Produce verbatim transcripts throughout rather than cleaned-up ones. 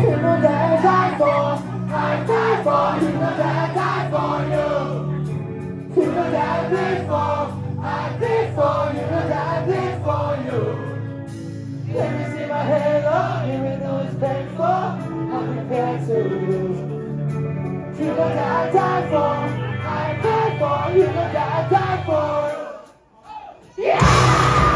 know that I die for, I die for. You know that I die for you. You know that I bleed for, I bleed for. You know that I bleed for you. Let me see my halo, even though it's painful, I'm prepared to lose. You know that I die for, I die for. You know that I die for. Yeah!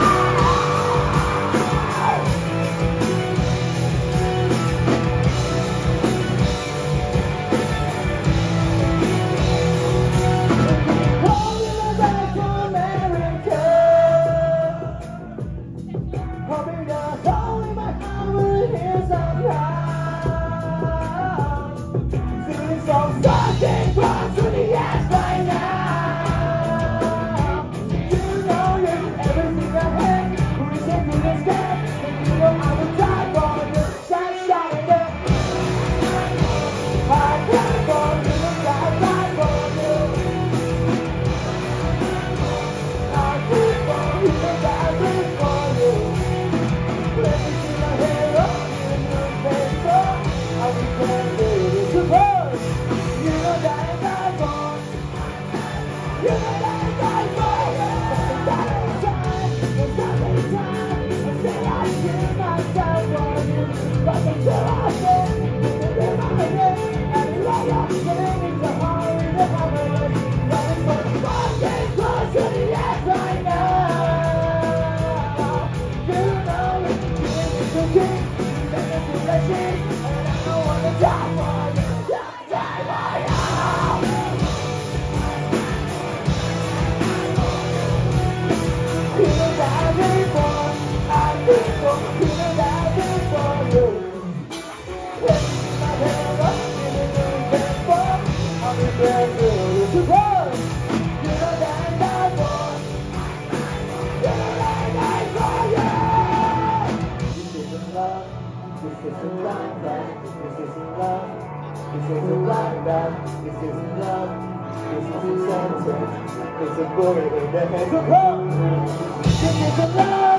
This isn't love, this isn't love, this isn't love, this isn't love, this isn't sentence, it's a bullet in the hands of love. This isn't love.